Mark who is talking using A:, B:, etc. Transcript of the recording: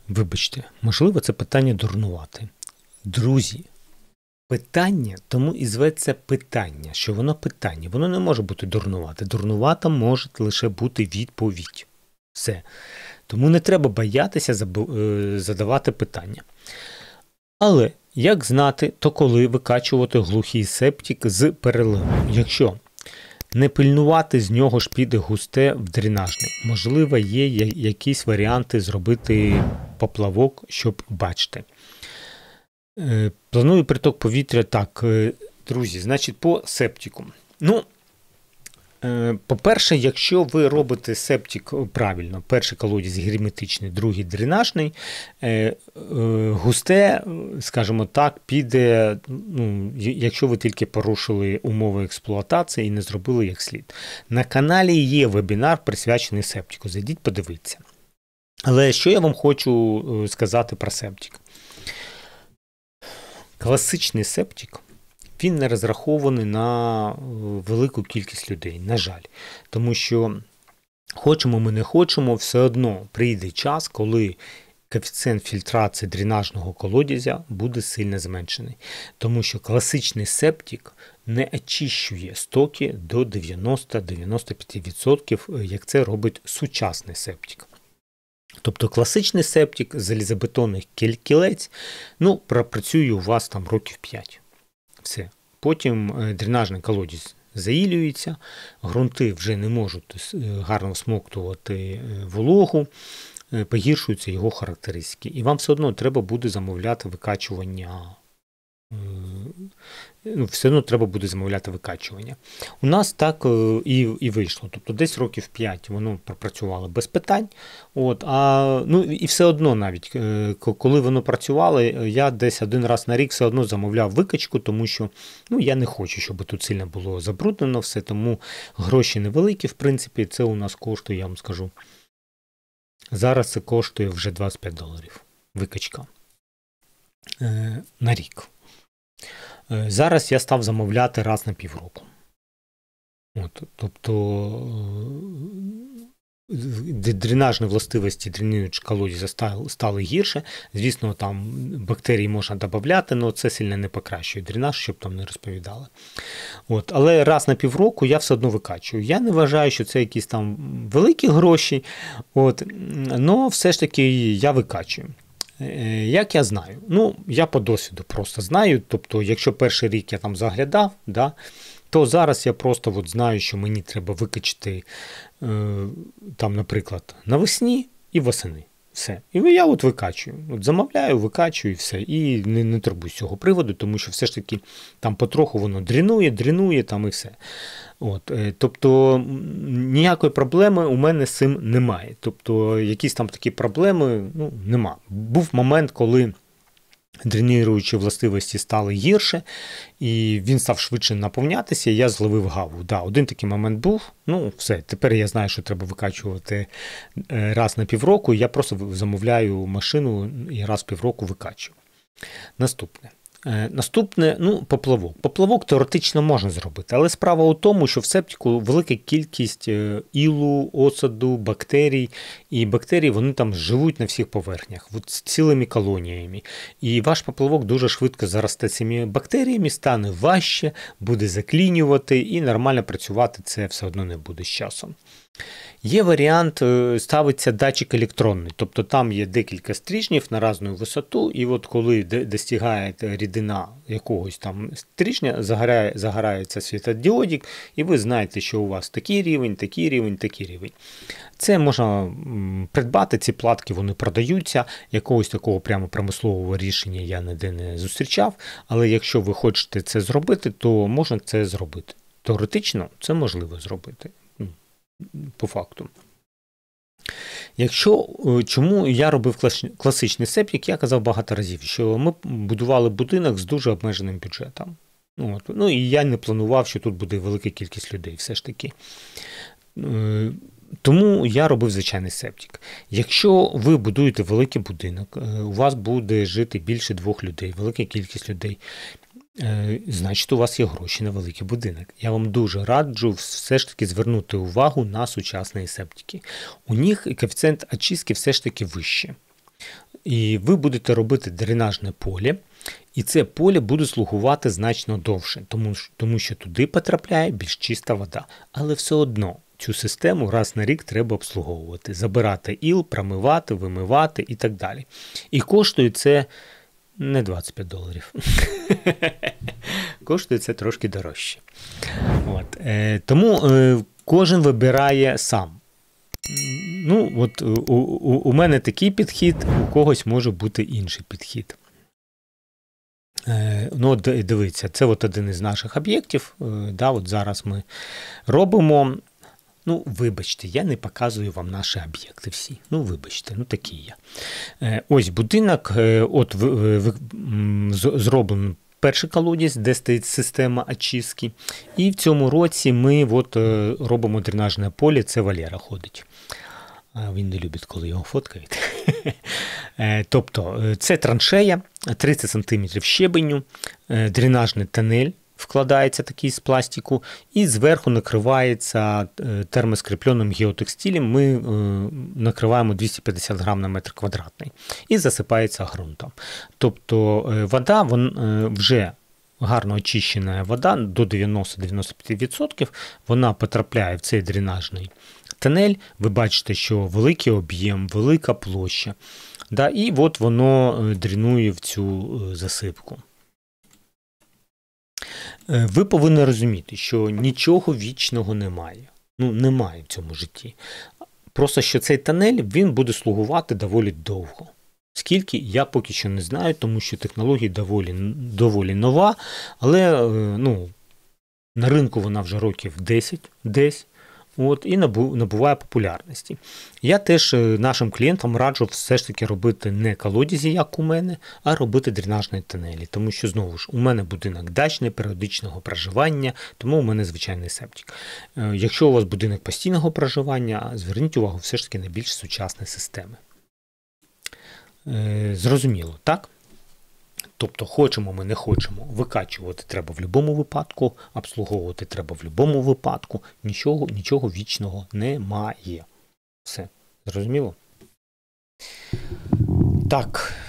A: Вибачте, можливо, це питання дурнувати. Друзі, питання тому і зветься питання, що воно питання. Воно не може бути дурнувате. Дурнувата може лише бути відповідь. Все. Тому не треба боятися задавати питання. Але, як знати, то коли викачувати глухий септик з переливом? Якщо не пильнувати, з нього ж піде густе в дренажний. Можливо, є якісь варіанти зробити поплавок, щоб бачити. Планую приток повітря так, друзі, значить по септику. По-перше, якщо ви робите септик правильно, перший колодязь герметичний, другий дренажний, густе, скажімо так, піде, якщо ви тільки порушили умови експлуатації і не зробили як слід. На каналі є вебінар, присвячений септику, зайдіть, подивіться. Але що я вам хочу сказати про септик? Класичний септик, він не розрахований на велику кількість людей, на жаль. Тому що, хочемо ми не хочемо, все одно прийде час, коли коефіцієнт фільтрації дренажного колодязя буде сильно зменшений. Тому що класичний септик не очищує стоки до 90-95%, як це робить сучасний септик. Тобто класичний септик, залізобетонний кілець, пропрацює у вас там років 5. Все. Потім дренажний колодязь заїлюється, ґрунти вже не можуть гарно всмоктувати вологу, погіршуються його характеристики. І вам все одно треба буде замовляти викачування. У нас так і вийшло. Тобто десь років 5 воно пропрацювало без питань. І все одно навіть, коли воно працювало, я десь один раз на рік все одно замовляв викачку, тому що я не хочу, щоб тут сильно було забруднено все, тому гроші невеликі, в принципі, це у нас коштує, я вам скажу, зараз це коштує вже $25 викачка на рік. Зараз я став замовляти раз на півроку. Тобто дренажні властивості дренуючого колодязя стали гірше. Звісно, там бактерії можна додати, але це сильно не покращує дренаж, щоб там не розповідали. Але раз на півроку я все одно викачую. Я не вважаю, що це якісь там великі гроші, але все ж таки я викачую. Як я знаю? Я по досвіду просто знаю. Тобто, якщо перший рік я там заглядав, то зараз я просто знаю, що мені треба викачати, там, наприклад, навесні і восени. Все. І я викачую. Замовляю, викачую і все. І не турбуюсь з цього приводу, тому що все ж таки там потроху воно дренує там і все. Тобто ніякої проблеми у мене з цим немає. Тобто якісь там такі проблеми нема. Був момент, коли дренуючі властивості стали гірше, і він став швидше наповнятися, і я зловив гаву. Один такий момент був, все, тепер я знаю, що треба викачувати раз на півроку, я просто замовляю машину і раз в півроку викачую. Наступне, поплавок. Поплавок теоретично можна зробити, але справа у тому, що в септику велика кількість ілу, оцаду, бактерій, і бактерії, вони там живуть на всіх поверхнях, цілими колоніями. І ваш поплавок дуже швидко заросте цими бактеріями, стане важче, буде заклінювати, і нормально працювати це все одно не буде з часом. Є варіант, ставиться датчик електронний, тобто там є декілька стрижнів на різну висоту, і коли достигає рідина якогось там стрижня, загорається світлодіодик, і ви знаєте, що у вас такий рівень, такий рівень, такий рівень. Це можна придбати, ці платки, вони продаються, якогось такого прямо промислового рішення я ніде не зустрічав, але якщо ви хочете це зробити, то можна це зробити. Теоретично це можливо зробити. По факту. Чому я робив класичний септик, я казав багато разів, що ми будували будинок з дуже обмеженим бюджетом. І я не планував, що тут буде велика кількість людей все ж таки. Тому я робив звичайний септик. Якщо ви будуєте великий будинок, у вас буде жити більше 2 людей, велика кількість людей, значить у вас є гроші на великий будинок. Я вам дуже раджу все ж таки звернути увагу на сучасні септики. У них коефіцієнт очистки все ж таки вищий. І ви будете робити дренажне поле, і це поле буде слугувати значно довше, тому що туди потрапляє більш чиста вода. Але все одно цю систему раз на рік треба обслуговувати, забирати іл, промивати, вимивати і так далі. І коштує це не $25. Коштує це трошки дорожче. От. Тому кожен вибирає сам. Ну, от у мене такий підхід, у когось може бути інший підхід. Ну, дивіться, це от один із наших об'єктів. Да, от зараз ми робимо. Ну, вибачте, я не показую вам наші об'єкти всі. Ну, вибачте, ну такі я. Ось будинок, от зроблений перший колодязь, де стоїть система очистки. І в цьому році ми от робимо дренажне поле, це Валера ходить. Він не любить, коли його фоткають. Тобто, це траншея, 30 см щебеню, дренажний тунель вкладається такий з пластику, і зверху накривається термоскріпленим геотекстилем. Ми накриваємо 250 грам на метр квадратний і засипається ґрунтом. Тобто вода, вже гарно очищена вода, до 90-95%, вона потрапляє в цей дренажний тунель. Ви бачите, що великий об'єм, велика площа. Да, і от воно дренує в цю засипку. Ви повинні розуміти, що нічого вічного немає. Ну, немає в цьому житті. Просто що цей тунель, він буде слугувати доволі довго. Скільки, я поки що не знаю, тому що технологія доволі нова, але на ринку вона вже років 10 десь. От, і набуває популярності. Я теж нашим клієнтам раджу все ж таки робити не колодязі, як у мене, а робити дренажні тунелі. Тому що, знову ж, у мене будинок дачний, періодичного проживання, тому у мене звичайний септик. Якщо у вас будинок постійного проживання, зверніть увагу все ж таки на більш сучасні системи. Зрозуміло, так? Тобто, хочемо ми, не хочемо, викачувати треба в будь-якому випадку, обслуговувати треба в будь-якому випадку, нічого вічного немає. Все, зрозуміло? Так,